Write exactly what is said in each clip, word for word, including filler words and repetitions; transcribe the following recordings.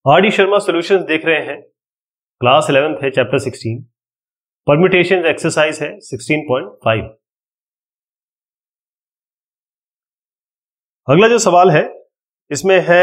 R D Sharma solutions देख रहे हैं। क्लास इलेवेंथ है, चैप्टर सिक्सटीन, परम्यूटेशन एक्सरसाइज है सिक्सटीन पॉइंट फाइव। अगला जो सवाल है इसमें है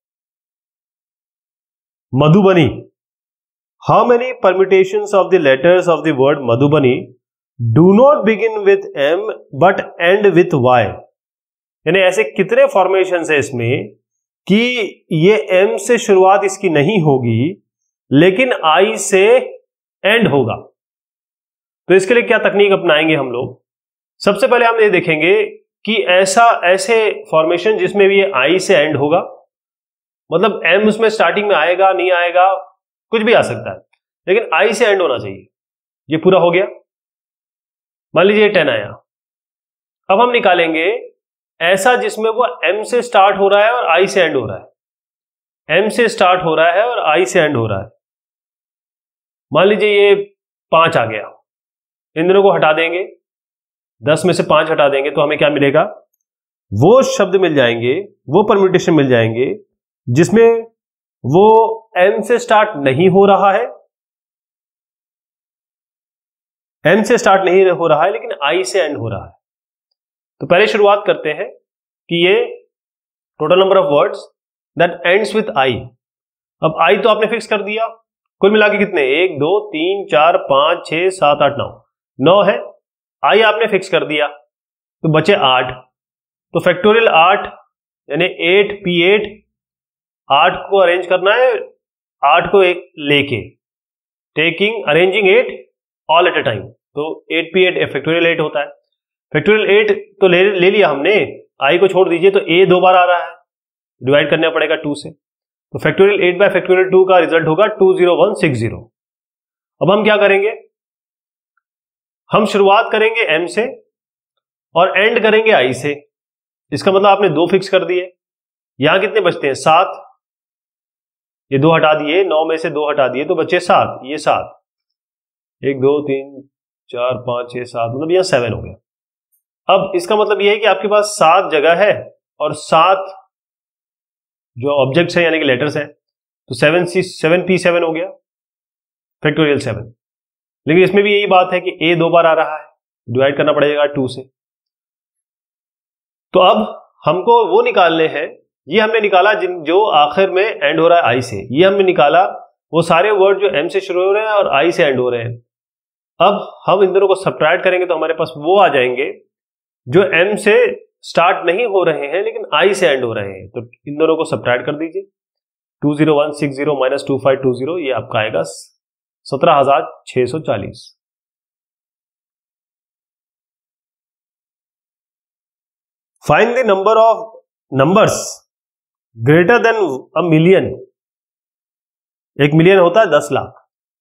Madhubani. How many permutations of the letters of the word Madhubani do not begin with M but end with Y. यानी ऐसे कितने फॉर्मेशंस है इसमें कि ये एम से शुरुआत इसकी नहीं होगी लेकिन आई से एंड होगा। तो इसके लिए क्या तकनीक अपनाएंगे हम लोग? सबसे पहले हम ये देखेंगे कि ऐसा ऐसे फॉर्मेशन जिसमें भी ये आई से एंड होगा, मतलब एम उसमें स्टार्टिंग में आएगा नहीं आएगा कुछ भी आ सकता है, लेकिन आई से एंड होना चाहिए। ये पूरा हो गया। मान लीजिए टेन आया। अब हम निकालेंगे ऐसा जिसमें वो एम से स्टार्ट हो रहा है और आई से एंड हो रहा है। एम से स्टार्ट हो रहा है और आई से एंड हो रहा है। मान लीजिए ये पांच आ गया, इन दोनों को हटा देंगे, दस में से पांच हटा देंगे तो हमें क्या मिलेगा? वो शब्द मिल जाएंगे, वो परम्यूटेशन मिल जाएंगे जिसमें वो एम से स्टार्ट नहीं हो रहा है, एम से स्टार्ट नहीं हो रहा है लेकिन आई से एंड हो रहा है। तो पहले शुरुआत करते हैं कि ये total number of words that ends with I. अब आई तो आपने फिक्स कर दिया, कुल मिला के कितने? एक दो तीन चार पांच छह सात आठ नौ, नौ है। आई आपने फिक्स कर दिया तो बचे आठ। तो फैक्टोरियल आठ यानी एट पी एट, आठ को अरेंज करना है, आठ को एक लेके taking arranging eight all at a time. तो eight P eight factorial eight होता है। फैक्टोरियल एट तो ले, ले लिया हमने, आई को छोड़ दीजिए तो ए दो बार आ रहा है, डिवाइड करना पड़ेगा टू से। तो factorial eight by factorial two का रिजल्ट होगा two zero one six zero. अब हम क्या करेंगे? हम शुरुआत करेंगे एम से और एंड करेंगे आई से। इसका मतलब आपने दो फिक्स कर दिए। यहां कितने बचते हैं? सात। ये दो हटा दिए, नौ में से दो हटा दिए तो बचे सात। ये सात, एक दो तीन चार पांच छह सात, मतलब यहां सेवन हो गया। अब इसका मतलब यह है कि आपके पास सात जगह है और सात जो ऑब्जेक्ट्स हैं यानी कि लेटर्स हैं, तो seven C seven P seven हो गया फैक्टोरियल सेवन। लेकिन इसमें भी यही बात है कि ए दो बार आ रहा है, डिवाइड करना पड़ेगा टू से। तो अब हमको वो निकालने हैं, ये हमने निकाला जिन जो आखिर में एंड हो रहा है आई से। ये हमने निकाला वो सारे वर्ड जो एम से शुरू हो रहे हैं और आई से एंड हो रहे हैं। अब हम इन दोनों को सब्ट्रैक्ट करेंगे तो हमारे पास वो आ जाएंगे जो एम से स्टार्ट नहीं हो रहे हैं लेकिन आई से एंड हो रहे हैं। तो इन दोनों को सब्ट्रैक्ट कर दीजिए। Two zero one six zero minus two five two zero, ये आपका आएगा सत्रह हजार छह सौ चालीस। Find the number of numbers greater than a million. एक मिलियन होता है दस lakh.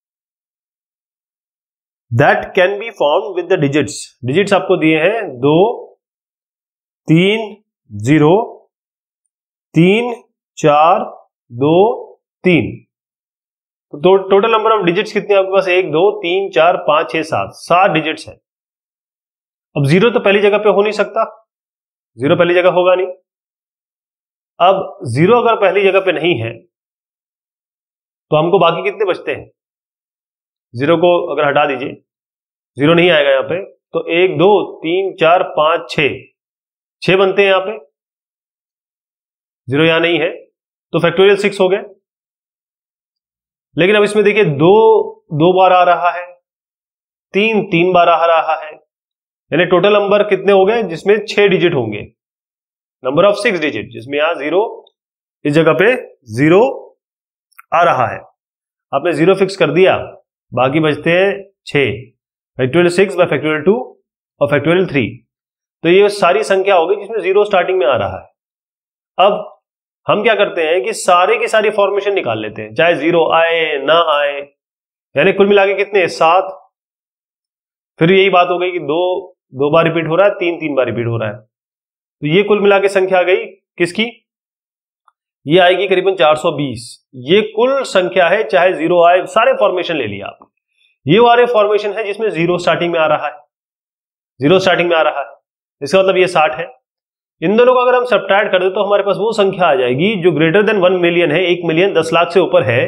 That can be found with the digits. Digits आपको दिए हैं दो तीन जीरो तीन चार दो तीन। तो टोटल नंबर ऑफ डिजिट्स कितने आपके पास? एक दो तीन चार पांच छह सात, सात डिजिट्स है। अब जीरो तो पहली जगह पे हो नहीं सकता, जीरो पहली जगह होगा नहीं। अब जीरो अगर पहली जगह पे नहीं है तो हमको बाकी कितने बचते हैं? जीरो को अगर हटा दीजिए, जीरो नहीं आएगा यहां पे, तो एक दो तीन चार पांच छह, छह बनते हैं यहां पे। जीरो यहां नहीं है तो फैक्टोरियल सिक्स हो गए। लेकिन अब इसमें देखिए दो दो बार आ रहा है, तीन तीन बार आ रहा है, यानी टोटल नंबर कितने हो गए जिसमें छह डिजिट होंगे? नंबर ऑफ सिक्स डिजिट, जिसमें यहां जीरो इस जगह पे जीरो आ रहा है। आपने जीरो फिक्स कर दिया, बाकी बचते हैं छह। Factorial six by factorial two और फैक्टोरियल थ्री। तो ये सारी संख्या होगी जिसमें जीरो स्टार्टिंग में आ रहा है। अब हम क्या करते हैं कि सारे की सारी फॉर्मेशन निकाल लेते हैं, चाहे जीरो आए ना आए। यानी कुल मिला के कितने? सात। फिर यही बात हो गई कि दो दो बार रिपीट हो रहा है, तीन तीन बार रिपीट हो रहा है। तो ये कुल मिला के संख्या आ गई किसकी? ये आएगी करीबन चार सौ बीस। ये कुल संख्या है, चाहे जीरो आए, सारे फॉर्मेशन ले लिया आपने। ये वाले फॉर्मेशन है जिसमें जीरो स्टार्टिंग में आ रहा है, जीरो स्टार्टिंग में आ रहा है। इसका मतलब ये साठ है। इन दोनों को अगर हम सब्ट्रैक्ट कर दे तो हमारे पास वो संख्या आ जाएगी जो ग्रेटर देन वन मिलियन है, एक मिलियन दस लाख से ऊपर है,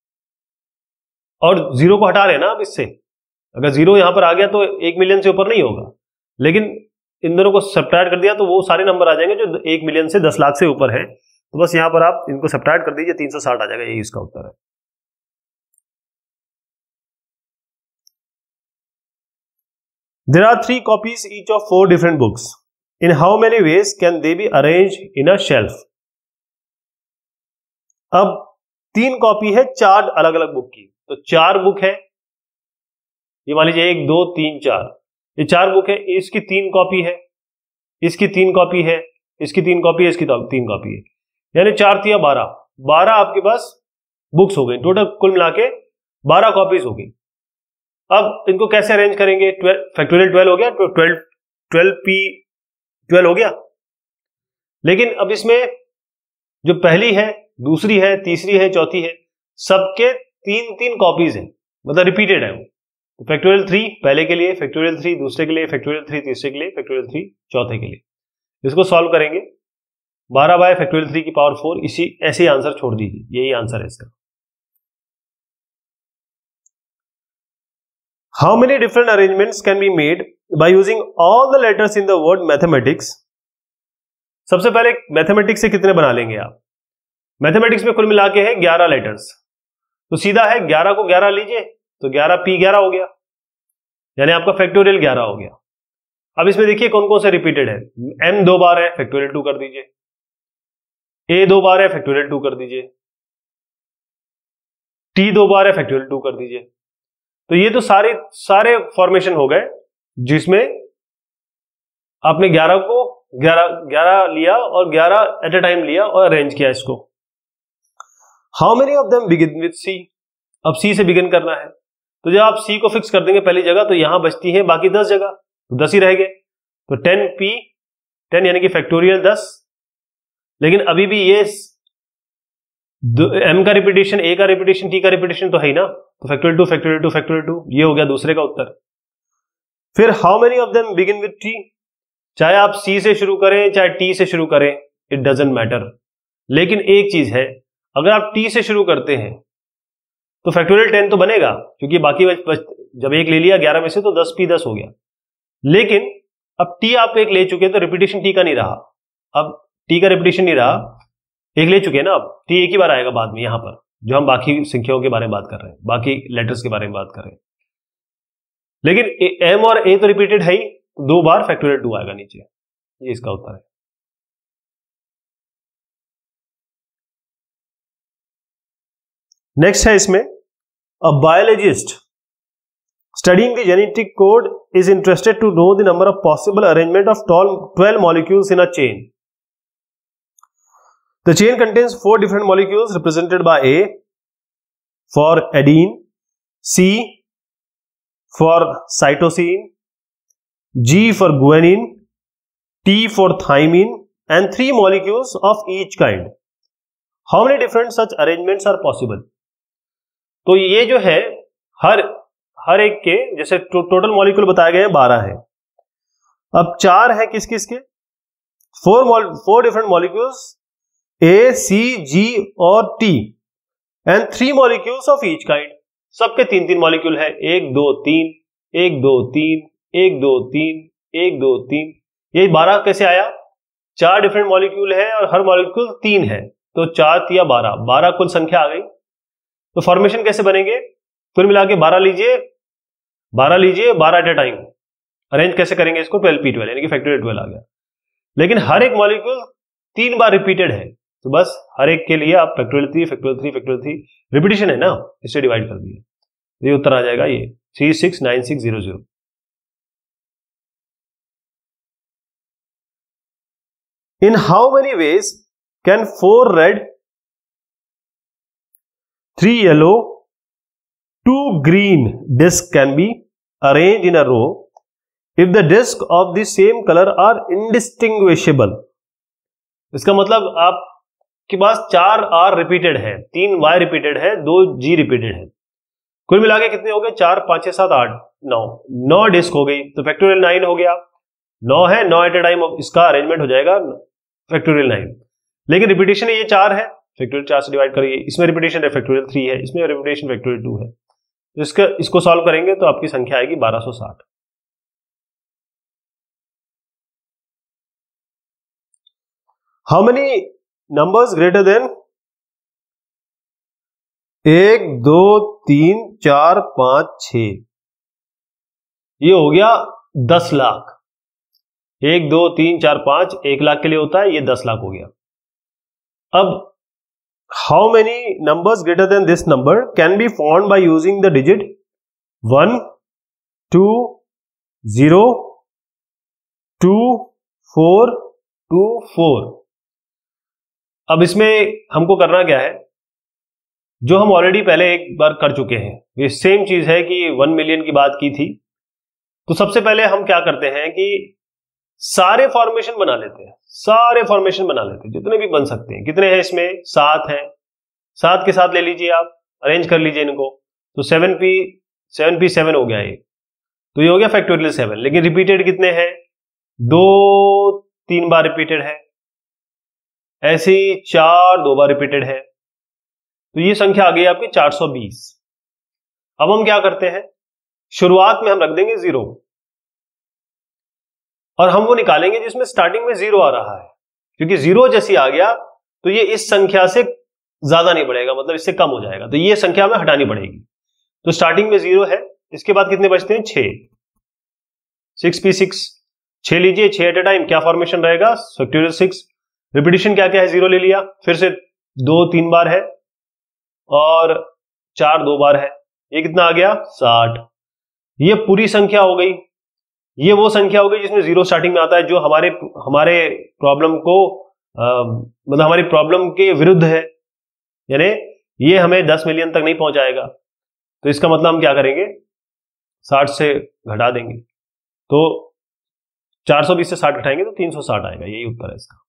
और जीरो को हटा रहे ना अब इससे, अगर जीरो यहां पर आ गया तो एक मिलियन से ऊपर नहीं होगा, लेकिन इन दोनों को सब्ट्रैक्ट कर दिया तो वो सारे नंबर आ जाएंगे जो एक मिलियन से दस लाख से ऊपर है। तो बस यहां पर आप इनको सब्ट्रैक्ट कर दीजिए, तीन सौ साठ आ जाएगा, यही इसका उत्तर है। There are three copies each of four different books. In how many ways can they be arranged in a shelf? अब तीन कॉपी है चार अलग अलग बुक की, तो चार बुक है, ये मान लीजिए एक दो तीन चार, ये चार बुक है, इसकी तीन कॉपी है, इसकी तीन कॉपी है, इसकी तीन कॉपी है, इसकी तीन कॉपी है, यानी चार तिया बारह, बारह आपके पास बुक्स हो गई, टोटल कुल मिला के बारह कॉपीज हो गई। अब इनको कैसे अरेंज करेंगे? फैक्टोरियल ट्वेल्व हो गया, तो ट्वेल्व ट्वेल्व पी ट्वेल्व हो गया, लेकिन अब इसमें जो पहली है, दूसरी है, तीसरी है, चौथी है, सबके तीन तीन कॉपीज हैं, मतलब रिपीटेड है वो। तो फैक्टोरियल थ्री पहले के लिए, फैक्टोरियल थ्री दूसरे के लिए, फैक्टोरियल थ्री तीसरे के लिए, फैक्टोरियल थ्री चौथे के लिए। इसको सॉल्व करेंगे, बारह बाय फैक्टोरियल थ्री की पावर फोर, इसी ऐसे ही आंसर छोड़ दीजिए, यही आंसर है इसका। How many different arrangements can be made by using all the letters in the word mathematics? सबसे पहले मैथमेटिक्स से कितने बना लेंगे आप? मैथमेटिक्स में कुल मिला के है ग्यारह लेटर्स, तो सीधा है ग्यारह को ग्यारह लीजिए, तो ग्यारह पी ग्यारह हो गया, यानी आपका फैक्टोरियल ग्यारह हो गया। अब इसमें देखिए कौन कौन से रिपीटेड है, एम दो बार है, फैक्टोरियल टू कर दीजिए, ए दो बार है, फैक्टोरियल टू कर दीजिए, टी दो बार है, फैक्टोरियल टू कर दीजिए। तो ये तो सारे सारे फॉर्मेशन हो गए जिसमें आपने ग्यारह को ग्यारह ग्यारह लिया और ग्यारह एट ए टाइम लिया और अरेंज किया इसको। How many of them begin with C? अब सी से बिगिन करना है, तो जब आप सी को फिक्स कर देंगे पहली जगह, तो यहां बचती है बाकी दस जगह, तो दस ही रह गए, तो टेन पी टेन यानी कि फैक्टोरियल दस, लेकिन अभी भी ये एम का रिपीटेशन, ए का रिपीटेशन, टी का रिपीटेशन तो है ही ना, तो factorial two factorial two factorial two, ये हो गया दूसरे का उत्तर। फिर how many of them begin with T? चाहे आप सी से शुरू करें चाहे टी से शुरू करें, इट डजंट मैटर, लेकिन एक चीज है, अगर आप टी से शुरू करते हैं तो फैक्टोरियल टेन तो बनेगा, क्योंकि बाकी बच, बच, जब एक ले लिया ग्यारह में से तो दस पी दस हो गया, लेकिन अब टी आप एक ले चुके हैं तो रिपीटेशन टी का नहीं रहा, अब टी का रिपीटेशन नहीं रहा, एक ले चुके हैं ना, अब टी एक ही बार आएगा बाद में, यहां पर जो हम बाकी संख्याओं के बारे में बात कर रहे हैं, बाकी लेटर्स के बारे में बात कर रहे हैं, लेकिन एम और ए तो रिपीटेड है ही, दो बार फैक्टोरियल टू आएगा नीचे, ये इसका उत्तर है। नेक्स्ट है इसमें, a biologist studying the genetic code is interested to know the number of possible arrangement of twelve molecules in a chain. The chain contains four different molecules represented by A for adenine, C for cytosine, G for guanine, T for thymine, and three molecules of each kind. How many different such arrangements are possible? तो ये जो है हर हर एक के जैसे to, total molecule बताए गए हैं बारह है, अब चार है किस किस के, four four different molecules A, C, G और T and three molecules of each kind, सबके तीन तीन मॉलिक्यूल है, एक दो तीन, एक दो तीन, एक दो तीन, एक दो तीन, ये बारह कैसे आया? चार डिफरेंट मॉलिक्यूल है और हर मॉलिक्यूल तीन है, तो चार तिया बारह, बारह कुल संख्या आ गई। तो फॉर्मेशन कैसे बनेंगे? फिर मिला के बारह लीजिए, बारह लीजिए, बारह एट ए टाइम अरेंज कैसे करेंगे इसको? ट्वेल्व पी ट्वेल्व यानी कि फैक्टोरियल ट्वेल्व आ गया, लेकिन हर एक मॉलिक्यूल तीन बार रिपीटेड है, तो बस हर एक के लिए आप factorial three factorial three factorial three repetition है ना, इससे डिवाइड कर दिया, ये उत्तर आ जाएगा ये three six nine six zero zero. In how many ways can four red, three yellow, two green disc can be arrange in a row if the disc of the same colour are indistinguishable? इसका मतलब आप के पास चार are repeated है, तीन Y repeated है, दो जी repeated है, कुल मिला के कितने हो गए? चार पांच छह सात आठ नौ, नौ डिस्क हो गई, तो फैक्टोरियल नाइन हो गया, नौ है, नौ एट ए टाइम इसका अरेंजमेंट हो जाएगा फैक्टोरियल नाइन, लेकिन रिपीटेशन ये चार है, फैक्टोरियल चार से डिवाइड करिए, इसमें रिपीटेशन फैक्टोरियल थ्री है, इसमें रिपीटेशन फैक्टोरियल टू है, तो इसका इसको सॉल्व करेंगे तो आपकी संख्या आएगी बारह सौ साठ। How many numbers greater than एक दो तीन चार पांच छ, ये हो गया दस लाख। एक दो तीन चार पांच एक लाख के लिए होता है, ये दस लाख हो गया। अब how many numbers greater than this number can be found by using the digit one two zero two four two four. अब इसमें हमको करना क्या है, जो हम ऑलरेडी पहले एक बार कर चुके हैं, ये सेम चीज है कि वन मिलियन की बात की थी। तो सबसे पहले हम क्या करते हैं कि सारे फॉर्मेशन बना लेते हैं, सारे फॉर्मेशन बना लेते हैं जितने भी बन सकते हैं। कितने हैं इसमें, सात हैं, सात के साथ ले लीजिए आप, अरेंज कर लीजिए इनको, तो seven P seven P seven हो गया ये, तो ये हो गया फैक्टोरियल सेवन। लेकिन रिपीटेड कितने हैं, दो तीन बार रिपीटेड है, ऐसे ही चार दो बार रिपीटेड है, तो ये संख्या आ गई आपकी चार सौ बीस। अब हम क्या करते हैं, शुरुआत में हम रख देंगे जीरो और हम वो निकालेंगे जिसमें स्टार्टिंग में जीरो आ रहा है, क्योंकि जीरो जैसी आ गया तो ये इस संख्या से ज्यादा नहीं बढ़ेगा, मतलब इससे कम हो जाएगा, तो ये संख्या हमें हटानी पड़ेगी। तो स्टार्टिंग में जीरो है, इसके बाद कितने बचते हैं, छह, सिक्स पी सिक्स, छह लीजिए, छह एट ए टाइम, क्या फॉर्मेशन रहेगा, फैक्टोरियल सिक्स। रिपीटेशन क्या क्या है, जीरो ले लिया, फिर से दो तीन बार है और चार दो बार है, ये कितना आ गया, साठ। ये पूरी संख्या हो गई, ये वो संख्या हो गई जिसमें जीरो स्टार्टिंग में आता है, जो हमारे हमारे प्रॉब्लम को मतलब हमारी प्रॉब्लम के विरुद्ध है, यानी ये हमें दस मिलियन तक नहीं पहुंचाएगा। तो इसका मतलब हम क्या करेंगे, साठ से घटा देंगे, तो चार सौ बीस से साठ घटाएंगे तो तीन सौ साठ आएगा, यही उत्तर है इसका।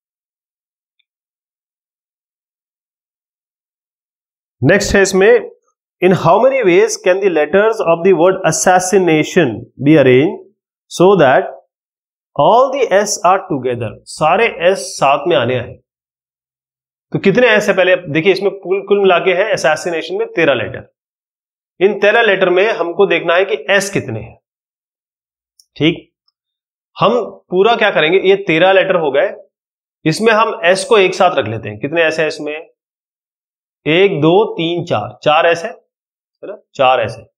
नेक्स्ट है इसमें, in how many ways can the letters of the word assassination be arrange so that all the S are together, सारे एस साथ में आने हैं। तो कितने एस है, पहले देखिए, इसमें कुल कुल मिला के है असैसिनेशन में तेरह लेटर। इन तेरह लेटर में हमको देखना है कि एस कितने हैं। ठीक, हम पूरा क्या करेंगे, ये तेरह लेटर हो गए, इसमें हम एस को एक साथ रख लेते हैं। कितने एस है इसमें, एक दो तीन चार, चार एस है ना, चार एस है।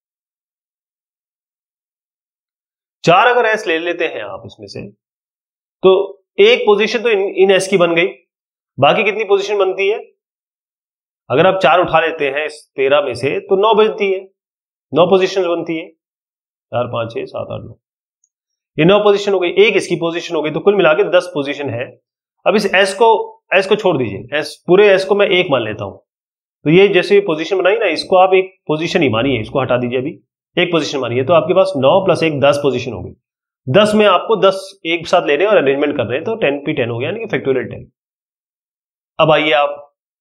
चार अगर एस ले लेते हैं आप इसमें से, तो एक पोजीशन तो इन, इन एस की बन गई, बाकी कितनी पोजीशन बनती है, अगर आप चार उठा लेते हैं इस तेरह में से तो नौ बनती है, नौ पोजीशन बनती है, चार पांच छह सात आठ नौ, ये नौ पोजीशन हो गई, एक इसकी पोजीशन हो गई, तो कुल मिला के दस पोजीशन है। अब इस एस को एस को छोड़ दीजिए, एस पूरे एस को मैं एक मान लेता हूं, तो ये जैसे पोजीशन बनाई ना, इसको आप एक पोजीशन ही मानिए, इसको हटा दीजिए, अभी एक पोजीशन मानिए, तो आपके पास नौ प्लस एक दस पोजीशन हो गई। दस में आपको दस एक साथ लेने और अरेंजमेंट कर रहे हैं, तो टेन पी टेन हो गया, यानी कि फैक्टोरियल टेन। अब आइए आप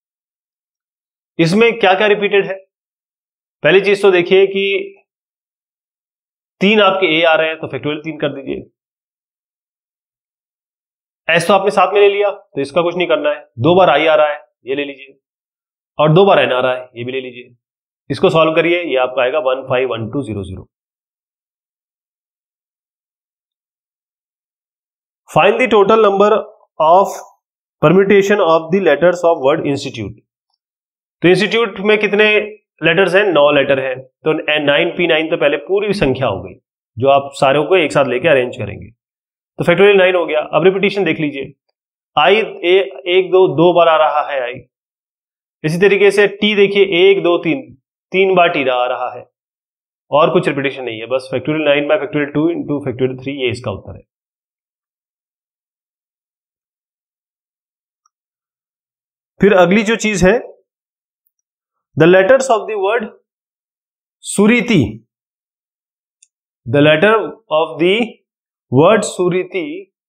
इसमें क्या क्या रिपीटेड है। पहली चीज तो देखिए कि तीन आपके ए आ रहे हैं, तो फैक्टोरियल तीन कर दीजिए। एस तो आपने साथ में ले लिया, तो इसका कुछ नहीं करना है। दो बार आई आ रहा है, ये ले लीजिए, और दो बार एन आ रहा है, ये भी ले लीजिए। इसको सॉल्व करिए, ये आपका आएगा one five one two zero zero. Find the total number of permutation of the letters of word institute. तो इंस्टीट्यूट में कितने लेटर्स हैं, नौ लेटर है, तो नाइन पी नाइन तो पहले पूरी संख्या हो गई, जो आप सारों को एक साथ लेके अरेंज करेंगे, तो फैक्टोरियल नाइन हो गया। अब रिपीटेशन देख लीजिए, आई ए, एक दो दो बार आ रहा है आई, इसी तरीके से टी देखिए, एक दो तीन तीन बार टी आ रहा है, और कुछ रिपीटेशन नहीं है, बस factorial nine by factorial two into factorial three, ये इसका उत्तर है। फिर अगली जो चीज है, the letters of the word Suriti, the letter of the word Suriti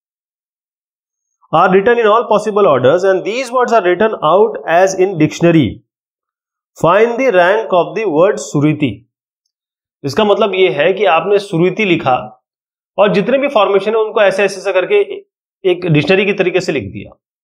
are written in all possible orders and these words are written out as in dictionary. Find the rank of the word Suriti. इसका मतलब यह है कि आपने सुरीति लिखा और जितने भी फॉर्मेशन है उनको ऐसे ऐसे करके एक डिक्शनरी की तरीके से लिख दिया।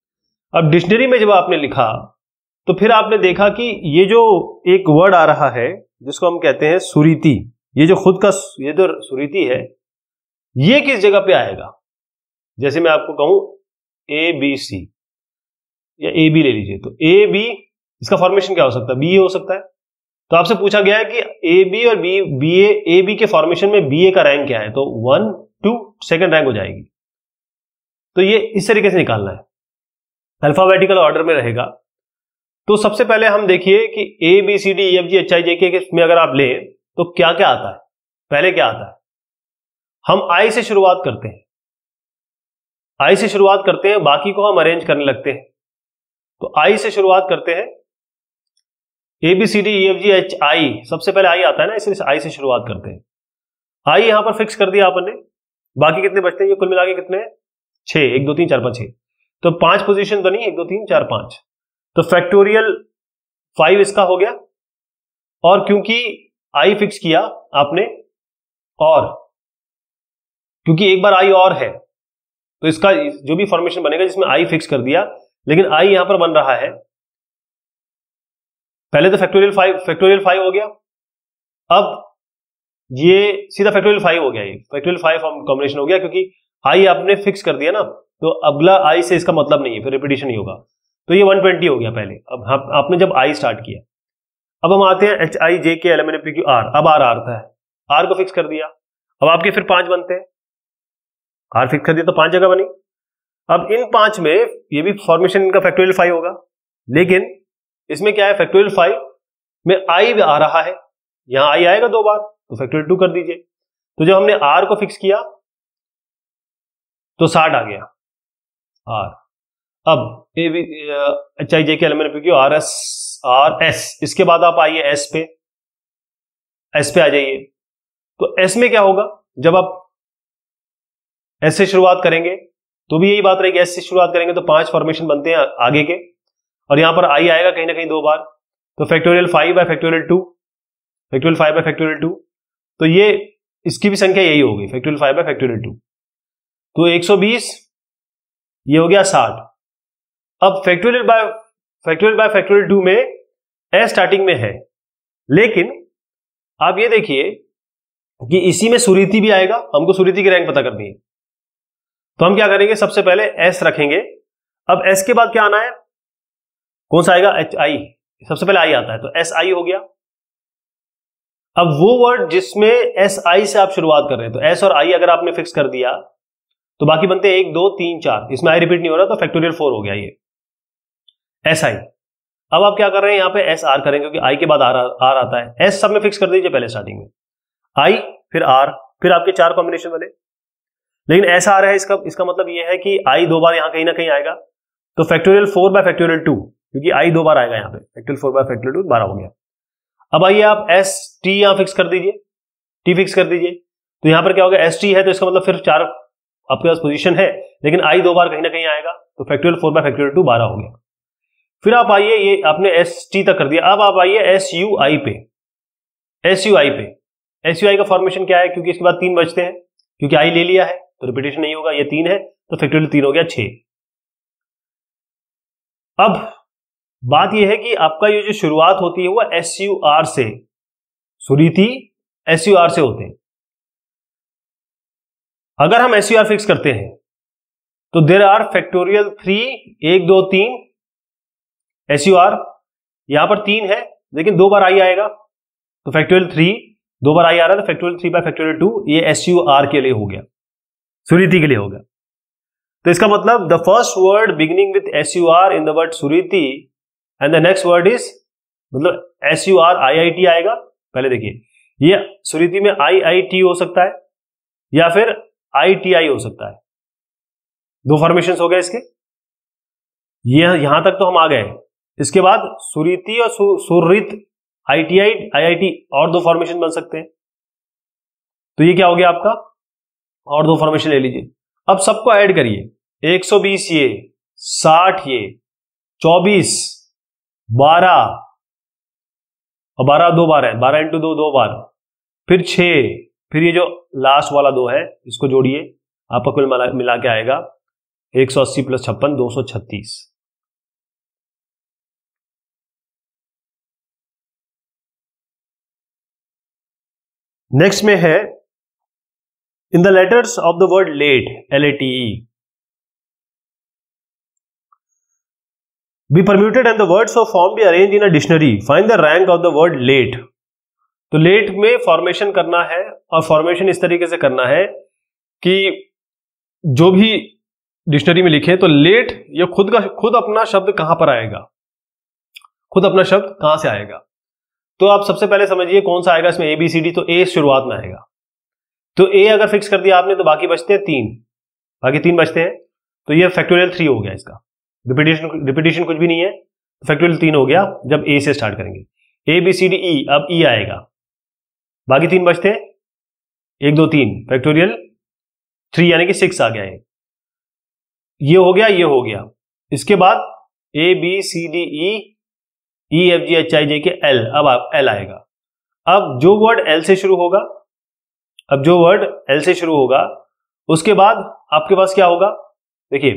अब डिक्शनरी में जब आपने लिखा तो फिर आपने देखा कि ये जो एक वर्ड आ रहा है जिसको हम कहते हैं सुरीति, ये जो खुद का ये जो सुरीति है ये किस जगह पे आएगा। जैसे मैं आपको कहूं ए बी सी या ए बी ले लीजिए, तो ए बी इसका फॉर्मेशन क्या हो सकता है, बी ए हो सकता है। तो आपसे पूछा गया है कि ए बी और B B A A B के फॉर्मेशन में बी ए का रैंक क्या है, तो वन टू सेकंड रैंक हो जाएगी। तो ये इस तरीके से निकालना है, अल्फाबेटिकल ऑर्डर में रहेगा। तो सबसे पहले हम देखिए कि A B C D E F G H I J K में अगर आप लें तो क्या क्या आता है। पहले क्या आता है, हम आई से शुरुआत करते हैं, आई से शुरुआत करते हैं, बाकी को हम अरेंज करने लगते हैं। तो आई से शुरुआत करते हैं, A B C D E F G H I, सबसे पहले आई आता है ना, इसलिए आई से शुरुआत करते हैं। आई यहां पर फिक्स कर दिया आपने, बाकी कितने बचते हैं, ये कुल मिला के कितने हैं, छह, एक दो तीन चार पांच छह, तो पांच पोजीशन बनी, एक दो तीन चार पांच, तो फैक्टोरियल फाइव इसका हो गया। और क्योंकि आई फिक्स किया आपने, और क्योंकि एक बार आई और है तो इसका जो भी फॉर्मेशन बनेगा जिसमें आई फिक्स कर दिया, लेकिन आई यहां पर बन रहा है, पहले तो फैक्टोरियल फाइव फैक्टोरियल फाइव हो गया, अब ये सीधा फैक्टोरियल फाइव हो गया, ये फैक्टोरियल फाइव कॉम्बिनेशन हो गया क्योंकि आई आपने फिक्स कर दिया ना, तो अगला आई से इसका मतलब नहीं है, फिर रिपीटिशन नहीं होगा। तो ये वन ट्वेंटी हो गया पहले, अब आप, आपने जब आई स्टार्ट किया। अब हम आते हैं H I J K L M N P Q R, अब आर आता है, आर को फिक्स कर दिया, अब आपके फिर पांच बनते हैं, आर फिक्स कर दिया तो पांच जगह बनी। अब इन पांच में ये भी फॉर्मेशन इनका फैक्टोरियल फाइव होगा, लेकिन इसमें क्या है, फैक्टोरियल फाइव में आई आ रहा है, यहां आई आएगा दो बार, तो फैक्टोरियल टू कर दीजिए। तो जब हमने आर को फिक्स किया तो साठ आ गया आर। अब A B H I J K L M N P Q R S R S, इसके बाद आप आइए एस पे, एस पे आ जाइए। तो एस में क्या होगा, जब आप एस से शुरुआत करेंगे तो भी यही बात रहेगी, एस से शुरुआत करेंगे तो पांच फॉर्मेशन बनते हैं आगे के, और यहां पर आई आएगा कहीं ना कहीं दो बार, तो factorial five by factorial two, factorial five by factorial two, तो ये इसकी भी संख्या यही होगी, factorial five by factorial two, तो एक सौ बीस, ये हो गया साठ। अब factorial by factorial by factorial two में एस स्टार्टिंग में है, लेकिन आप ये देखिए कि इसी में सुरीति भी आएगा, हमको सुरीति की रैंक पता करनी है। तो हम क्या करेंगे, सबसे पहले एस रखेंगे। अब एस के बाद क्या आना है, कौन सा आएगा, एच आई, सबसे पहले आई आता है, तो एस आई हो गया। अब वो वर्ड जिसमें एस आई से आप शुरुआत कर रहे हैं, तो एस और आई अगर आपने फिक्स कर दिया तो बाकी बनते हैं एक दो तीन चार, इसमें आई रिपीट नहीं हो रहा, तो फैक्टोरियल फोर हो गया ये एस आई। अब आप क्या कर रहे हैं, यहां पे एस आर करेंगे क्योंकि आई के बाद आर आर आता है, एस सब में फिक्स कर दीजिए पहले स्टार्टिंग में, आई फिर आर, फिर आपके चार कॉम्बिनेशन बने। लेकिन ऐसा आ रहा है, इसका इसका मतलब ये है कि आई दो बार यहां कहीं ना कहीं आएगा, तो factorial four by factorial two, क्योंकि आई दो बार आएगा यहां पे, factorial four by factorial two बारह हो गया। अब आइए आप एस टी यहां फिक्स कर दीजिए, टी फिक्स कर दीजिए, तो यहां पर क्या होगा, एस टी है तो इसका मतलब फिर चार आपके पास पोजीशन है, लेकिन आई दो बार कहीं ना कहीं आएगा, तो factorial four by factorial two बारह हो गया। फिर आप आइए, ये आपने एस टी तक कर दिया, अब आप आइए एस यू आई पे, एस यू आई पे, एस यू आई का फॉर्मेशन क्या है, क्योंकि इसके बाद तीन बचते हैं, क्योंकि आई ले लिया है तो रिपीटेशन नहीं होगा, ये तीन है तो फैक्टोरियल तीन हो गया, छह। अब बात यह है कि आपका ये जो शुरुआत होती है वो एस यू आर से, सुरीति एस यू आर से होते हैं। अगर हम एस यू आर फिक्स करते हैं तो देयर आर फैक्टोरियल थ्री, एक दो तीन एस यू आर, यहां पर तीन है लेकिन दो बार आई आएगा, तो फैक्टोरियल थ्री, दो बार आई आ रहा है तो factorial three by factorial two, ये एस यू आर के लिए हो गया, सुरीति के लिए हो गया। तो इसका मतलब the first word beginning with S U R in the word Suriti and the next word is, मतलब S U R I I T आएगा। पहले देखिए, ये सुरीति में आई आई टी हो सकता है या फिर आई टी आई हो सकता है, दो फॉर्मेशन हो गए इसके, ये यहां तक तो हम आ गए। इसके बाद सुरीति और सु, सुरित, I T I, I I T, और दो फॉर्मेशन बन सकते हैं। तो ये क्या हो गया आपका, और दो फॉर्मेशन ले लीजिए। अब सबको ऐड करिए, एक सौ बीस ये, साठ ये, चौबीस, बारह, और बारह दो बार है, बारह इंटू दो दो बार, फिर छह, फिर ये जो लास्ट वाला दो है इसको जोड़िए, आपका कुल मिला के आएगा एक सौ अस्सी प्लस छप्पन, दो सौ छत्तीस। नेक्स्ट में है in the letters of the word let, L A T E, be permuted and the words of form be arrange in a dictionary, find the rank of the word let. तो let में formation करना है, और formation इस तरीके से करना है कि जो भी डिक्शनरी में लिखे तो लेट ये खुद का खुद अपना शब्द कहां पर आएगा, खुद अपना शब्द कहां से आएगा। तो आप सबसे पहले समझिए कौन सा आएगा इसमें, ए बी सी डी, तो ए शुरुआत में आएगा। तो ए अगर फिक्स कर दिया आपने तो बाकी बचते हैं तीन, बाकी तीन बचते हैं, तो ये फैक्टोरियल थ्री हो गया, इसका रिपीटेशन रिपीटेशन कुछ भी नहीं है, फैक्टोरियल तीन हो गया जब ए से स्टार्ट करेंगे। ए बी सी डी ई, अब ई आएगा, बाकी तीन बचते हैं, एक दो तीन, फैक्टोरियल थ्री यानी कि सिक्स आ गया है। ये हो गया, ये हो गया। इसके बाद A B C D E E F G H I J K L, अब आप एल आएगा। अब जो वर्ड एल से शुरू होगा, अब जो वर्ड एल से शुरू होगा उसके बाद आपके पास क्या होगा, देखिए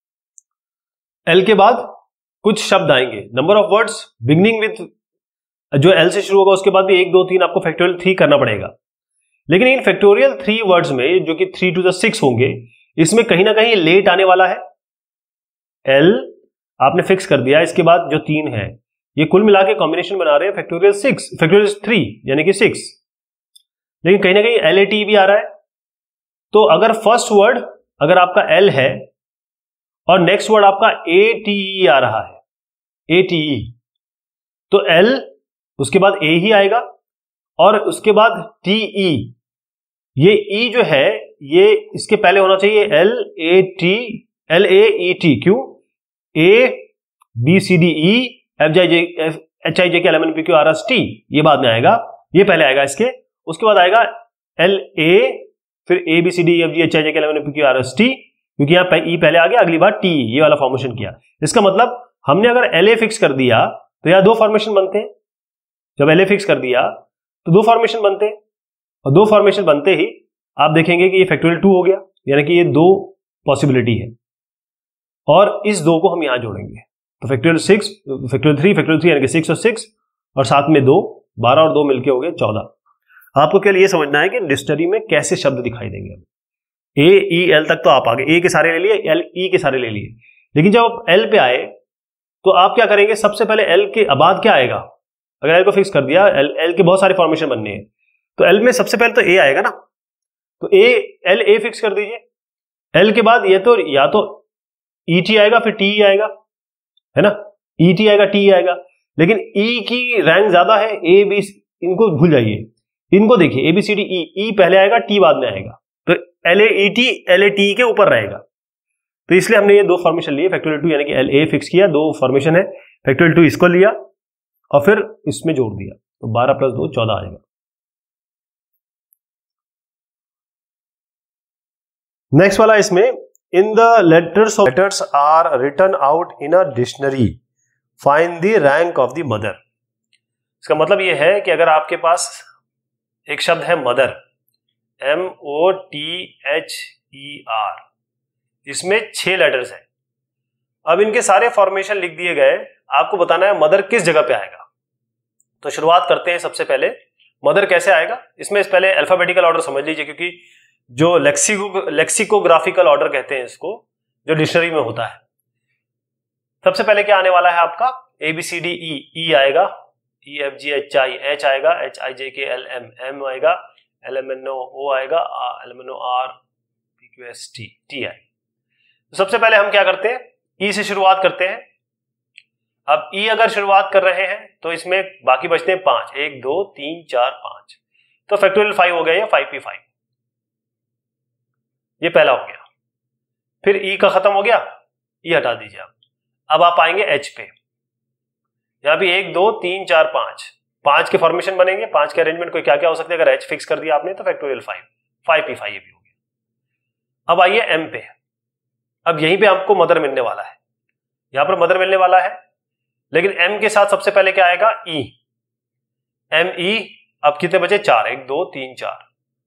एल के बाद कुछ शब्द आएंगे, number of words beginning with जो एल से शुरू होगा उसके बाद भी एक दो तीन आपको फैक्टोरियल थ्री करना पड़ेगा। लेकिन इन फैक्टोरियल थ्री वर्ड्स में जो कि थ्री टू द सिक्स होंगे, इसमें कहीं ना कहीं लेट आने वाला है। एल आपने फिक्स कर दिया, इसके बाद जो तीन है ये कुल मिला के कॉम्बिनेशन बना रहे हैं फैक्टोरियल सिक्स, फैक्टोरियल थ्री यानी कि सिक्स, लेकिन कहीं ना कहीं एल ए टी भी आ रहा है। तो अगर फर्स्ट वर्ड अगर आपका एल है और नेक्स्ट वर्ड आपका ए टी ई आ रहा है, ए टी ई, तो एल उसके बाद ए ही आएगा और उसके बाद टी ई, ये ई जो है ये इसके पहले होना चाहिए L A T, L A E T, क्यों, A B C D E F G J H I J K L M N P Q R S T, ये बाद में आएगा, ये पहले आएगा इसके, उसके बाद आएगा एल ए, फिर A B C D F G H I J K L M N P Q R S T, क्योंकि यहाँ ई पहले आ गया, अगली बार टी, ये वाला फॉर्मेशन किया। इसका मतलब हमने अगर एल ए फिक्स कर दिया तो यहाँ दो फॉर्मेशन बनते हैं, जब एल ए फिक्स कर दिया तो दो फॉर्मेशन बनते हैं, और दो फॉर्मेशन बनते ही आप देखेंगे कि ये फैक्टोरियल टू हो गया, यानी कि ये दो पॉसिबिलिटी है, और इस दो को हम यहां जोड़ेंगे तो factorial six, factorial three, factorial three यानी कि सिक्स और सिक्स, और साथ में दो, बारह और दो मिलके हो गए चौदह। आपको केवल ये समझना है कि डिक्शनरी में कैसे शब्द दिखाई देंगे। ए ई एल तक तो आप आगे ए के सारे ले लिए, एल ई के सारे ले लिए, लेकिन जब आप एल पे आए तो आप क्या करेंगे, सबसे पहले एल के बाद क्या आएगा, अगर एल को फिक्स कर दिया, एल एल के बहुत सारे फॉर्मेशन बनने हैं, तो एल में सबसे पहले तो ए आएगा ना, तो ए एल ए फिक्स कर दीजिए। एल के बाद ये तो या तो ई टी आएगा फिर टी आएगा, है ना, ई टी आएगा टी आएगा, लेकिन ई की रैंक ज्यादा है, ए बी, इनको भूल जाइए, इनको देखिए ए बी सी डी ई, ई पहले आएगा टी बाद में आएगा, तो L A E T L A T के ऊपर रहेगा। तो इसलिए हमने ये दो फॉर्मेशन लिए, फैक्टोरियल टू यानी कि एल ए फिक्स किया, दो फॉर्मेशन है, फैक्टोरियल टू इसको लिया और फिर इसमें जोड़ दिया, तो बारह प्लस दो चौदह आएगा। नेक्स्ट वाला इसमें in the letters of letters are written out in a dictionary, find the rank of the mother. इसका मतलब यह है कि अगर आपके पास एक शब्द है mother, M O T H E R, इसमें छह लेटर्स हैं, अब इनके सारे फॉर्मेशन लिख दिए गए, आपको बताना है मदर किस जगह पे आएगा। तो शुरुआत करते हैं, सबसे पहले मदर कैसे आएगा, इसमें इस पहले अल्फाबेटिकल ऑर्डर समझ लीजिए, क्योंकि जो लेक्सिको लेक्सिकोग्राफिकल ऑर्डर कहते हैं इसको, जो डिक्शनरी में होता है। सबसे पहले क्या आने वाला है आपका, ए B C D E, E आएगा, E F G H I, H आएगा, H I J K L M, M आएगा, L M N O, O आएगा, L M N O R, P Q S T, T आएगा। तो सबसे पहले हम क्या करते हैं, ई से शुरुआत करते हैं। अब ई अगर शुरुआत कर रहे हैं तो इसमें बाकी बचते हैं पांच, एक दो तीन चार पांच, तो फैक्टोरियल फाइव हो गया, ये फाइव पी फाइव, ये पहला हो गया। फिर ई का खत्म हो गया, ई हटा दीजिए आप। अब आप आएंगे एच पे, यहां भी एक दो तीन चार पांच, पांच के फॉर्मेशन बनेंगे, पांच के अरेंजमेंट कोई क्या क्या हो सकते हैं, अगर एच फिक्स कर दिया आपने तो factorial five, five P five ये भी हो गया। अब आइए एम पे, अब यहीं पे आपको मदर मिलने वाला है, यहां पर मदर मिलने वाला है, लेकिन एम के साथ सबसे पहले क्या आएगा, ई, एम ई। अब कितने बचे, चार, एक दो तीन चार,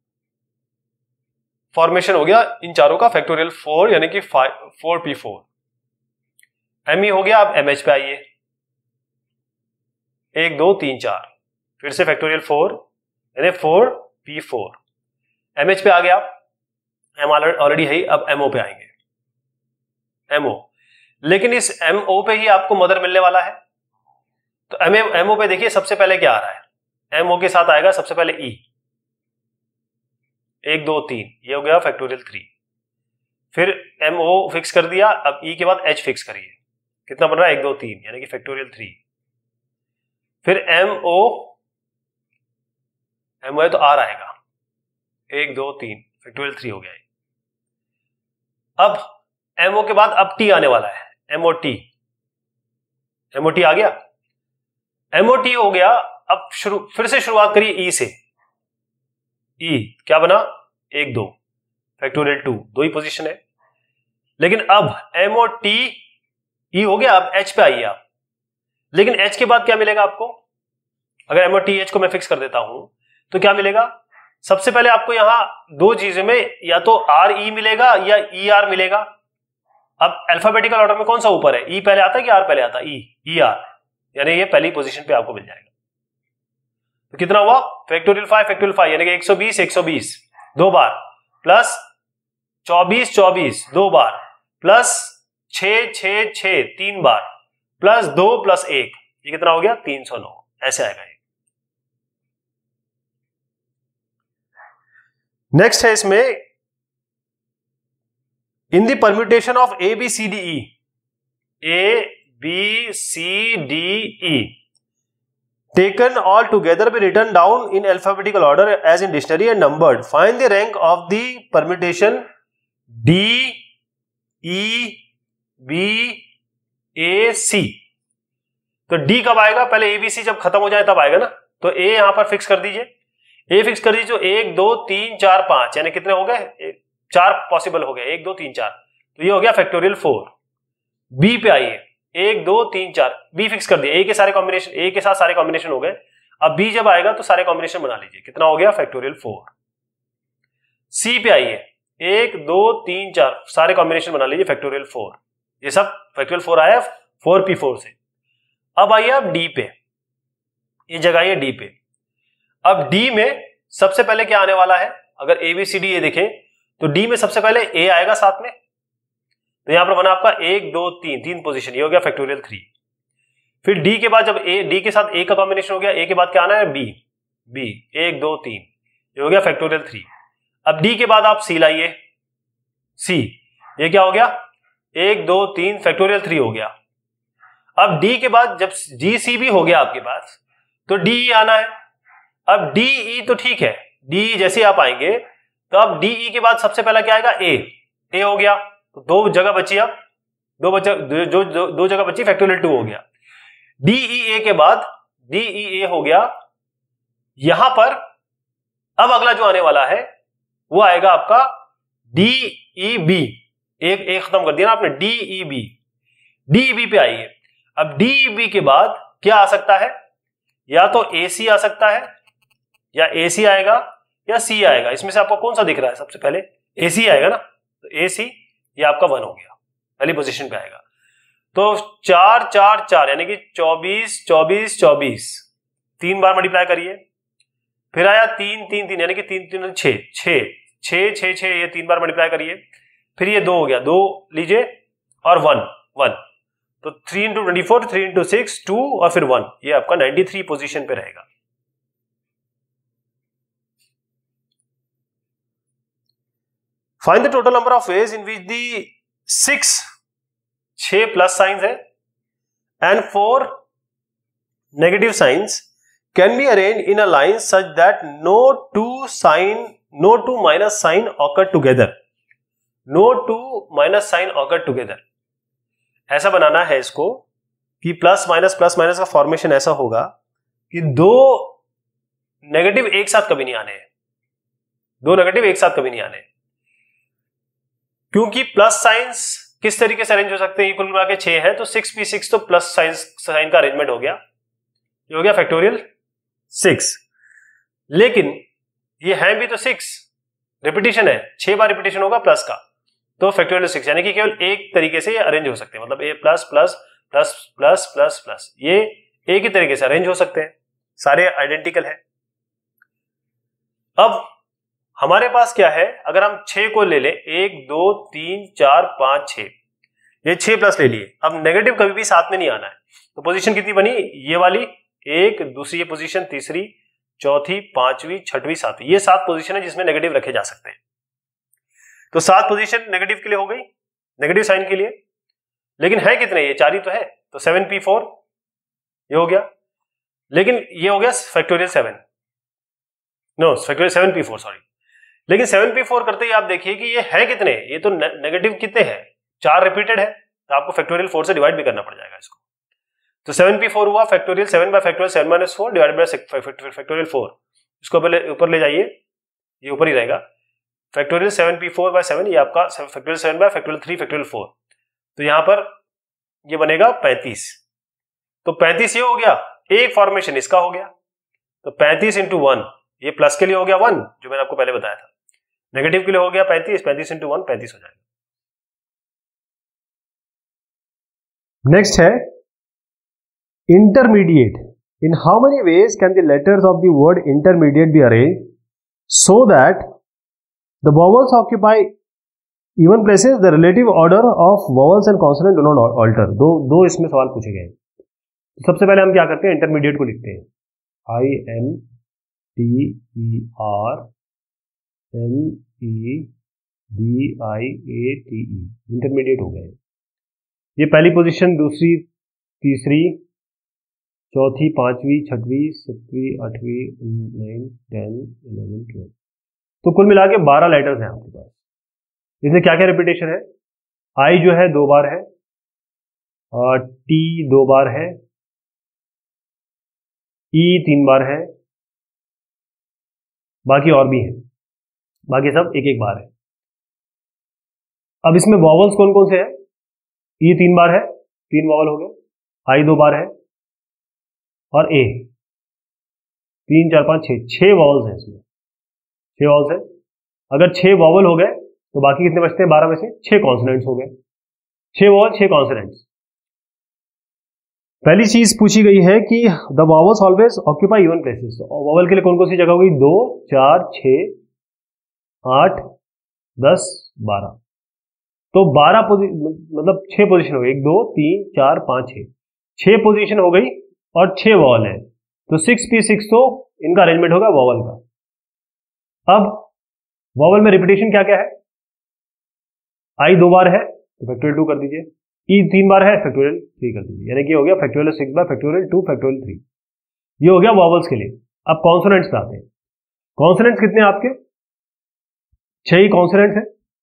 फॉर्मेशन हो गया इन चारों का फैक्टोरियल फोर, यानी कि four P four. M E हो गया, अब एम एच पे आइए, एक दो तीन चार, फिर से फैक्टोरियल फोर, यानी फोर पी फोर। एमएच पे आ गया, एम ऑलरेडी है, अब एमओ पे आएंगे, एमओ। लेकिन इस एमओ पे ही आपको मदर मिलने वाला है, तो एम एमओ पे देखिए सबसे पहले क्या आ रहा है, एमओ के साथ आएगा सबसे पहले ई, एक दो तीन, ये हो गया फैक्टोरियल थ्री। फिर एमओ फिक्स कर दिया, अब ई के बाद एच फिक्स करिए, कितना बन रहा है, एक दो तीन, यानी कि फैक्टोरियल थ्री। फिर एमओ, एमओ है तो आर आएगा, एक दो तीन, फैक्टोरियल थ्री हो गया। अब एमओ के बाद अब टी आने वाला है, एमओटी, एमओटी आ गया, एमओटी हो गया। अब शुरू फिर से शुरुआत करिए ई से, ई क्या बना, एक दो, फैक्टोरियल टू, दो ही पोजीशन है। लेकिन अब एमओटी ई हो गया, अब एच पे आइए आप, लेकिन एच के बाद क्या मिलेगा आपको, अगर एमओटी एच को मैं फिक्स कर देता हूं तो क्या मिलेगा, सबसे पहले आपको यहां दो चीजों में या तो आर ई मिलेगा या ई आर मिलेगा। अब अल्फाबेटिकल ऑर्डर में कौन सा ऊपर है, ई पहले आता है कि आर पहले आता है, ई ई आर, यानी ये पहली पोजीशन पे आपको मिल जाएगा। तो कितना हुआ, फैक्टोरियल फाइव फैक्टोरियल फाइव, यानी कि एक सौ बीस एक सौ बीस दो बार, प्लस चौबीस चौबीस दो बार, प्लस छह छह छह तीन बार, प्लस दो प्लस एक, ये कितना हो गया, तीन सौ नौ, ऐसे आएगा ये। नेक्स्ट है इसमें, in the permutation of A B C D E, A B C D E taken all together be written down in alphabetical order as in dictionary and numbered. Find the rank of the permutation D, E, B, A, C. तो D कब आएगा, पहले A B C जब खत्म हो जाए तब आएगा ना, तो A यहां पर फिक्स कर दीजिए, A फिक्स कर दीजिए, एक दो तीन चार पांच, यानी कितने हो गए, चार पॉसिबल हो गए, एक दो तीन चार, तो ये हो गया फैक्टोरियल फोर। B पे आइए, एक दो तीन चार, बी फिक्स कर दिया, ए के सारे कॉम्बिनेशन, ए के साथ सारे कॉम्बिनेशन हो गए, अब बी जब आएगा तो सारे कॉम्बिनेशन बना लीजिए, कितना हो गया, फैक्टोरियल फोर। सी पे आइए, एक दो तीन चार, सारे कॉम्बिनेशन बना लीजिए, फैक्टोरियल फोर, ये सब फैक्टोरियल फोर आया फोर पी फोर से। अब आइए आप डी पे, ये जगह डी पे। अब डी में सबसे पहले क्या आने वाला है, अगर ए बी सी डी ये देखें तो डी में सबसे पहले ए आएगा साथ में, तो यहां पर बना आपका एक दो तीन, तीन पोजीशन, ये हो गया फैक्टोरियल थ्री। फिर डी के बाद जब ए, डी के साथ ए का कॉम्बिनेशन हो गया, ए के बाद क्या आना है, बी, बी एक दो तीन, ये हो गया फैक्टोरियल थ्री। अब डी के बाद आप सी लाइए, सी, ये क्या हो गया, एक दो तीन, फैक्टोरियल थ्री हो गया। अब डी के बाद जब जी सी भी हो गया आपके पास, तो डी ई आना है। अब डी ई तो ठीक है, डी जैसे आप आएंगे तो अब डी ई के बाद सबसे पहला क्या आएगा, ए, ए हो गया, तो दो जगह बची, अब दो बचा, जो दो, दो, दो जगह बची, फैक्टोरियल टू हो गया। डीई ए के बाद डीई ए हो गया, यहां पर अब अगला जो आने वाला है वो आएगा आपका डीई बी, एक एक खत्म कर दिया ना आपने, डीई बी, डीई बी पे आइए। अब डीई बी के बाद क्या आ सकता है, या तो ए सी आ सकता है, या ए सी आएगा या सी आएगा, इसमें से आपको कौन सा दिख रहा है, सबसे पहले ए सी आएगा ना, तो ए सी ये आपका वन हो गया, पहली पोजीशन पे आएगा। तो चार चार चार, यानी कि चौबीस चौबीस चौबीस, तीन बार मल्टीप्लाई करिए। फिर आया तीन तीन तीन, यानी कि तीन तीन छह, छह छह छह छह, ये तीन बार मल्टीप्लाई करिए। फिर ये दो हो गया, दो लीजिए, और वन वन, तो three into twenty four, three into six, two, और फिर वन, ये आपका नाइन्टी थ्री पोजीशन पे रहेगा। Find the total number of ways in which the six, छह प्लस साइंस है, and four negative signs can be arranged in a line such that no two sign, no two minus sign occur together. No two minus sign occur together. ऐसा बनाना है इसको कि plus minus plus minus का formation ऐसा होगा कि दो negative एक साथ कभी नहीं आने हैं, दो नेगेटिव एक साथ कभी नहीं आने। क्योंकि प्लस साइंस किस तरीके से अरेंज हो सकते हैं, कुल मिला के छह है, तो सिक्स पी सिक्स, तो प्लस साइंस साइन का अरेंजमेंट हो गया, ये हो गया फैक्टोरियल सिक्स। लेकिन ये है भी तो सिक्स, रिपीटिशन है, छह बार रिपीटिशन होगा प्लस का, तो फैक्टोरियल सिक्स, यानी कि केवल एक तरीके से ये अरेंज हो सकते हैं, मतलब ए plus plus plus plus plus plus, ये एक ही तरीके से अरेंज हो सकते हैं, सारे आइडेंटिकल है। अब हमारे पास क्या है, अगर हम छह को ले लें, एक दो तीन चार पांच छह, ये छह प्लस ले लिए। अब नेगेटिव कभी भी साथ में नहीं आना है, तो पोजीशन कितनी बनी, ये वाली एक, दूसरी ये पोजीशन, तीसरी, चौथी, पांचवी, छठवीं, सातवीं, ये सात पोजीशन है जिसमें नेगेटिव रखे जा सकते हैं। तो सात पोजीशन नेगेटिव के लिए हो गई, नेगेटिव साइन के लिए। लेकिन है कितने, ये चार ही तो है, तो सेवन पी फोर ये हो गया। लेकिन ये हो गया factorial seven, no factorial seven P four sorry. लेकिन सेवन पी फोर करते ही आप देखिए कि ये है कितने, ये तो नेगेटिव कितने हैं, चार रिपीटेड है, तो आपको फैक्टोरियल फोर से डिवाइड भी करना पड़ जाएगा इसको। तो सेवन पी फोर हुआ factorial seven by factorial seven minus four divide by factorial four. इसको पहले ऊपर ले जाइए, ये ऊपर ही रहेगा। Factorial seven P four by seven, ये आपका factorial seven by factorial three factorial four, तो यहां पर ये बनेगा पैंतीस। तो पैंतीस ये हो गया, एक फॉर्मेशन इसका हो गया, तो पैंतीस इंटू वन, ये प्लस के लिए हो गया वन जो मैंने आपको पहले बताया था, नेगेटिव के लिए हो गया पैंतीस, पैंतीस इंटू वन पैंतीस हो जाएगा। नेक्स्ट है intermediate. In how many ways can the letters of the word intermediate be arrange so that the vowels occupy even places, the relative order of vowels and consonant do not alter. दो दो इसमें सवाल पूछे गए। सबसे पहले हम क्या करते हैं, इंटरमीडिएट को लिखते हैं, I N T E R M E D I A T E, intermediate हो गए। ये पहली पोजीशन, दूसरी, तीसरी, चौथी, पांचवी, छठवीं, सातवीं, आठवीं, नाइन, टेन, इलेवन, ट्वेल्व, तो कुल मिला के बारह लेटर्स हैं आपके पास। इसमें क्या क्या रिपीटेशन है, आई जो है दो बार है, और टी दो बार है, ई तीन बार है, बाकी और भी है, बाकी सब एक एक बार है। अब इसमें वॉवल्स कौन कौन से हैं, ई तीन बार है, तीन वॉवल हो गए, आई दो बार है, और ए तीन चार पांच छह, छह वॉवल्स हैं इसमें, छह वॉवल्स हैं। अगर छह वॉवल हो गए तो बाकी कितने बचते हैं, बारह में से छह कॉन्सोनेंट्स हो गए, छह वॉवल छह कॉन्सोनेंट्स। पहली चीज पूछी गई है कि the vowels always occupy even places. Vowel के लिए कौन कौन सी जगह होगी, दो, चार, छह, आठ, दस, बारह, तो बारह मतलब छह पोजीशन हो गई, एक, दो, तीन, चार, पांच, छह, छह पोजीशन हो गई और छह वॉवल है, तो सिक्स पी सिक्स, तो इनका अरेंजमेंट होगा वॉवल का। अब वॉवल में रिपीटेशन क्या क्या है, आई दो बार है तो फैक्टोरियल टू कर दीजिए, ई तीन बार है फैक्टोरियल थ्री कर दीजिए, यानी कि हो गया factorial six by factorial two factorial three. ये हो गया वॉवल्स के लिए। अब कॉन्सोनेंट्स पे आते हैं। कॉन्सोनेंट्स कितने आपके, छह ही कॉन्सोनेंट्स हैं,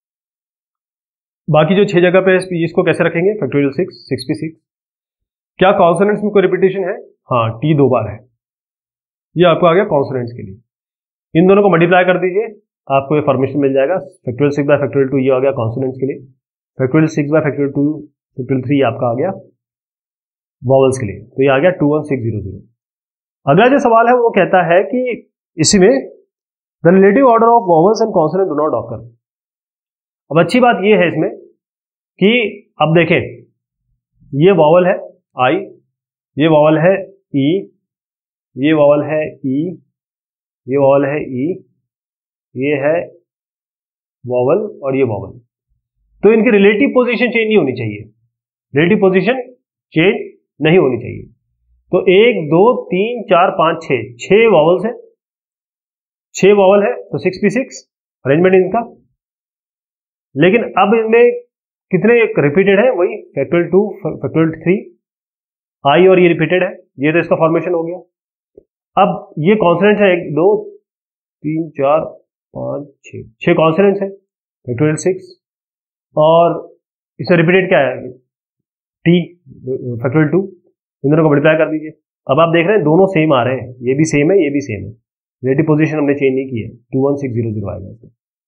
बाकी जो छह जगह पे इसको कैसे रखेंगे, factorial six, six P six. क्या कॉन्सोनेंट्स में कोई रिपीटेशन है, हाँ, टी दो बार है, ये आपको आ गया कॉन्सोनेंट्स के लिए। इन दोनों को मल्टीप्लाई कर दीजिए, आपको ये फॉर्मेशन मिल जाएगा, factorial six by factorial two, ये आ गया कॉन्सोनेंट्स के लिए, factorial six by factorial two factorial three आपका आ गया वॉवल्स के लिए, तो ये आ गया two one six zero zero. अगला जो सवाल है वो कहता है कि इसी में the relative order of vowels and consonant do not occur. अब अच्छी बात ये है इसमें कि अब देखें, ये वॉवल है आई, ये वॉवल है ई, ये वॉवल है ई, ये वॉवल है ई, ये है वॉवल और ये वॉवल, तो इनकी रिलेटिव पोजीशन चेंज नहीं होनी चाहिए, रिलेटिव पोजीशन चेंज नहीं होनी चाहिए। तो एक, दो, तीन, चार, पांच, छह, छह वॉवल्स है, छह वॉवल है, तो सिक्स पी सिक्स अरेंजमेंट इनका। लेकिन अब इनमें कितने रिपीटेड है, वही factorial two factorial three, I और ये रिपीटेड है, ये तो इसका फॉर्मेशन हो गया। अब ये कॉन्सोनेंट्स है, एक, दो, तीन, चार, पांच, छह, छह कॉन्सोनेंट्स है, फैक्टोरियल सिक्स, और इसमें रिपीटेड क्या है, टी फैक्टोरियल टू, इन दोनों को मल्टीप्लाई कर दीजिए। अब आप देख रहे हैं दोनों सेम आ रहे हैं, ये भी सेम है, ये भी सेम है, रिलेटिव पोजीशन हमने चेंज नहीं की है, two one six zero zero आएगा।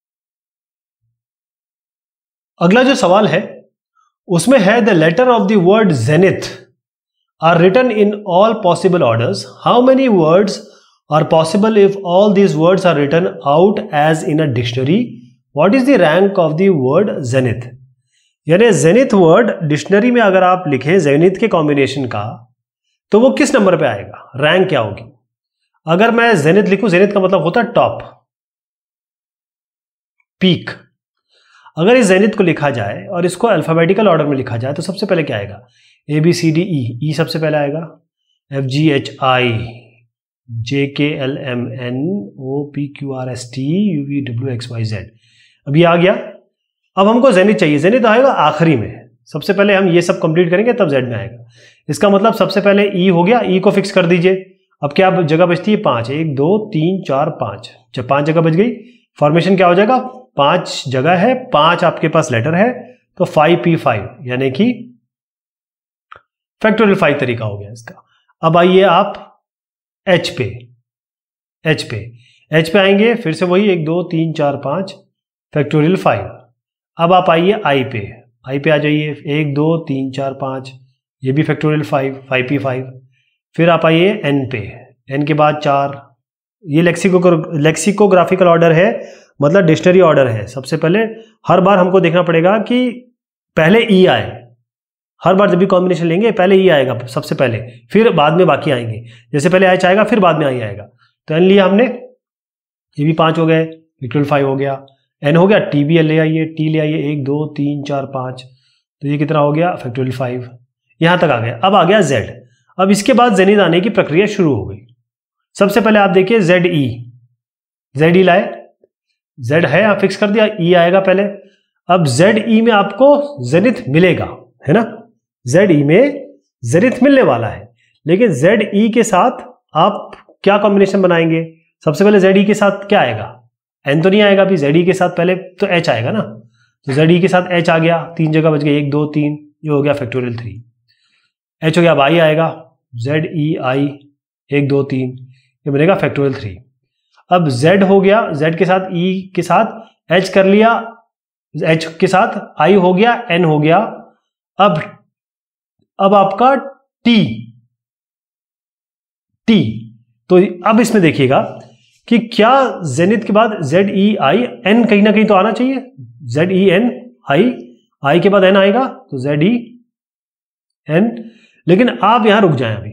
अगला जो सवाल है उसमें है the letter of the word zenith are written in all possible orders, how many words are possible if all these words are written out as in a dictionary, what is the rank of the word zenith. यानी zenith word dictionary में अगर आप लिखें zenith के combination का, तो वो किस नंबर पे आएगा, रैंक क्या होगी। अगर मैं जेनिथ लिखूं, जेनिथ का मतलब होता है टॉप, पीक। अगर इस जेनिथ को लिखा जाए और इसको अल्फाबेटिकल ऑर्डर में लिखा जाए तो सबसे पहले क्या आएगा, ए बी सी डी ई, ई सबसे पहले आएगा, F G H I, J K L M N O P Q R S T U V W X Y Z. अब ये आ गया। अब हमको जेनिथ चाहिए, जेनिथ आएगा आखिरी में, सबसे पहले हम ये सब कंप्लीट करेंगे तब जेड में आएगा। इसका मतलब सबसे पहले ई हो गया, ई को फिक्स कर दीजिए। अब क्या जगह बचती है, पांच, एक दो तीन चार पांच, जब पांच जगह बच गई फॉर्मेशन क्या हो जाएगा, पांच जगह है, पांच आपके पास लेटर है, तो फाइव पी फाइव यानी कि फैक्टोरियल फाइव तरीका हो गया इसका। अब आइए आप एच पे, एच पे एच पे आएंगे, फिर से वही एक दो तीन चार पांच फैक्टोरियल फाइव। अब आप आइए आई पे, आई पे आ जाइए, एक दो तीन चार पांच, ये भी factorial five, five P five. फिर आप आइए एन पे, एन के बाद चार, ये लेक्सिको लेक्सिकोग्राफिकल ऑर्डर है, मतलब डिक्शनरी ऑर्डर है। सबसे पहले हर बार हमको देखना पड़ेगा कि पहले ई आए, हर बार जब भी कॉम्बिनेशन लेंगे पहले ई आएगा सबसे पहले, फिर बाद में बाकी आएंगे। जैसे पहले एच आएगा फिर बाद में आई आएगा। तो एन लिया हमने, ये भी पांच हो गए, फैक्टोरियल फाइव हो गया, एन हो गया, टी भी ले आइए, टी ले आइए, एक दो तीन चार पांच, तो ये कितना हो गया, फैक्टोरियल फाइव, यहां तक आ गया। अब आ गया जेड। अब इसके बाद जेनिथ आने की प्रक्रिया शुरू हो गई। सबसे पहले आप देखिए जेड ई, जेड ई लाए, जेड है आप फिक्स कर दिया, ई आएगा पहले। अब जेड ई में आपको जेनिथ मिलेगा, है ना, जेड ई में जेनिथ मिलने वाला है। लेकिन जेड ई के साथ आप क्या कॉम्बिनेशन बनाएंगे, सबसे पहले जेड ई के साथ क्या आएगा, एन तो नहीं आएगा अभी, जेड ई के साथ पहले तो एच आएगा ना, तो जेड ई के साथ एच आ गया, तीन जगह बच गई, एक दो तीन, ये हो गया फैक्टोरियल थ्री। एच हो गया, अब आई आएगा, जेड ई आई, एक दो तीन, ये बनेगा फैक्टोरियल थ्री। अब z हो गया, z के साथ e के साथ h कर लिया, h के साथ i हो गया, n हो गया। अब अब आपका t, t तो अब इसमें देखिएगा कि क्या जेनिथ के बाद z e i n कहीं ना कहीं तो आना चाहिए, z e n i, i के बाद n आएगा तो z e n। लेकिन आप यहां रुक जाएं अभी,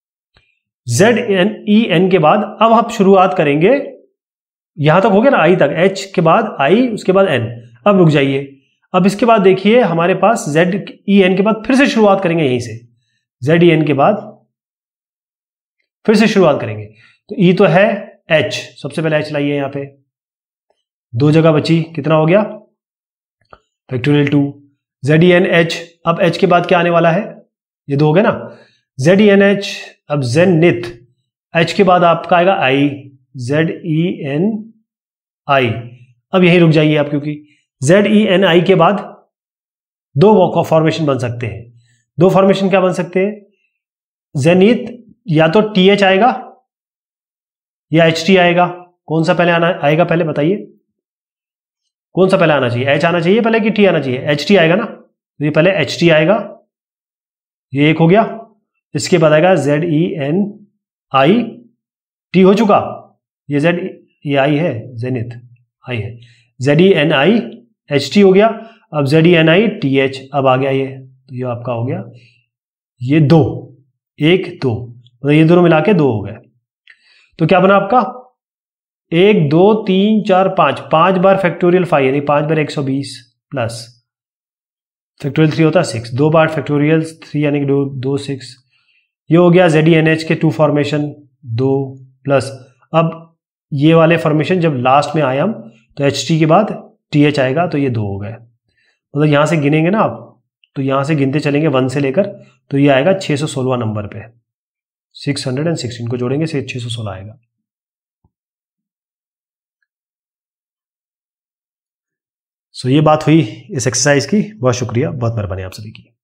जेड एन ई एन के बाद अब आप शुरुआत करेंगे, यहां तक हो गया ना, आई तक, एच के बाद आई, उसके बाद एन। अब रुक जाइए, अब इसके बाद देखिए हमारे पास जेड ई एन के बाद फिर से शुरुआत करेंगे यहीं से, जेड ई एन के बाद फिर से शुरुआत करेंगे। तो ई तो है, एच सबसे पहले एच लाइए यहां पे, दो जगह बची, कितना हो गया, factorial two, Z E N H. अब एच के बाद क्या आने वाला है, ये दो हो गए ना, जेड ई एन एच। अब जेनिथ, एच के बाद आपका आएगा आई, जेड ई एन आई। अब यहीं रुक जाइए आप, क्योंकि जेड ई एन आई के बाद दो फॉर्मेशन बन सकते हैं। दो फॉर्मेशन क्या बन सकते हैं, जेनिथ या तो टी एच आएगा या एच टी आएगा। कौन सा पहले आना आएगा, पहले बताइए कौन सा पहले आना चाहिए, एच आना चाहिए पहले कि टी आना चाहिए, एच टी आएगा ना, तो ये पहले एच टी आएगा, ये एक हो गया। इसके बाद आएगा Z E N I, T हो चुका, ये जेड, ये आई है, जेनिथ आई है, Z E N I, H T हो गया। अब Z E N I T H, अब आ गया ये, तो ये आपका हो गया, ये दो, एक दो, मतलब ये दोनों मिला के दो हो गए। तो क्या बना आपका, एक दो तीन चार पांच, पांच बार फैक्टोरियल फाइव यानी पांच बार एक सौ बीस प्लस फैक्टोरियल थ्री होता है सिक्स, दो बार फैक्टोरियल थ्री यानी कि दो दो सिक्स, ये हो गया जेड ई एन एच के टू फॉर्मेशन, दो प्लस अब ये वाले फॉर्मेशन जब लास्ट में आए हम तो एच टी के बाद टी एच आएगा, तो ये दो हो गए। मतलब यहां से गिनेंगे ना आप, तो यहां से गिनते चलेंगे वन से लेकर, तो ये आएगा छह सौ सोलह नंबर पे, सिक्स हंड्रेड एंड सिक्सटीन को जोड़ेंगे से छह सौ सोलह आएगा। सो so, ये बात हुई इस एक्सरसाइज की। बहुत शुक्रिया, बहुत मेहरबानी आप सभी की।